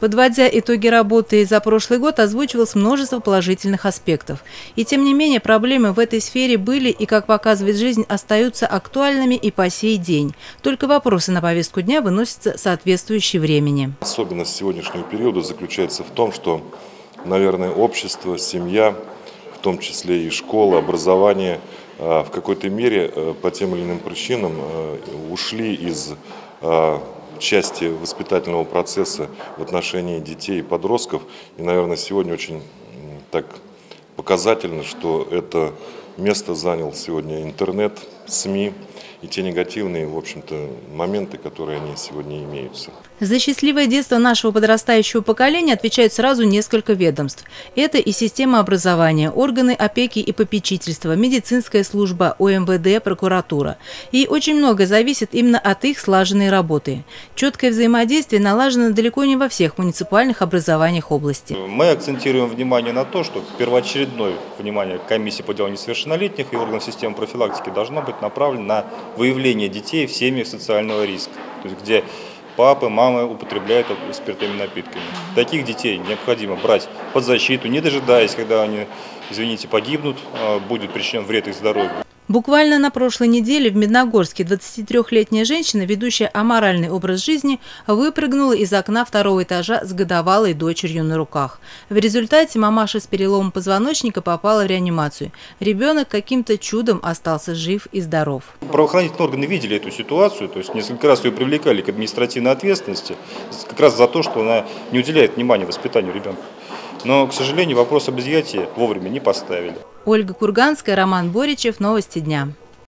Подводя итоги работы за прошлый год, озвучивалось множество положительных аспектов. И тем не менее, проблемы в этой сфере были и, как показывает жизнь, остаются актуальными и по сей день. Только вопросы на повестку дня выносятся соответствующие времени. Особенность сегодняшнего периода заключается в том, что, наверное, общество, семья, в том числе и школа, образование, в какой-то мере по тем или иным причинам ушли из части воспитательного процесса в отношении детей и подростков. И, наверное, сегодня очень так показательно, что это место занял сегодня интернет, СМИ и те негативные, в общем-то, моменты, которые они сегодня имеются. За счастливое детство нашего подрастающего поколения отвечают сразу несколько ведомств. Это и система образования, органы опеки и попечительства, медицинская служба, ОМВД, прокуратура. И очень многое зависит именно от их слаженной работы. Четкое взаимодействие налажено далеко не во всех муниципальных образованиях области. Мы акцентируем внимание на то, что первоочередное внимание комиссии по делам несовершеннолетних и органов системы профилактики должно быть направлено на выявление детей в семьях социального риска, то есть где папы, мамы употребляют спиртными напитками. Таких детей необходимо брать под защиту, не дожидаясь, когда они, извините, погибнут, будет причинен вред их здоровью. Буквально на прошлой неделе в Медногорске 23-летняя женщина, ведущая аморальный образ жизни, выпрыгнула из окна второго этажа с годовалой дочерью на руках. В результате мамаша с переломом позвоночника попала в реанимацию. Ребенок каким-то чудом остался жив и здоров. Правоохранительные органы видели эту ситуацию, то есть несколько раз ее привлекали к административной ответственности, как раз за то, что она не уделяет внимания воспитанию ребенка. Но, к сожалению, вопрос об изъятии вовремя не поставили. Ольга Курганская, Роман Боричев. Новости дня.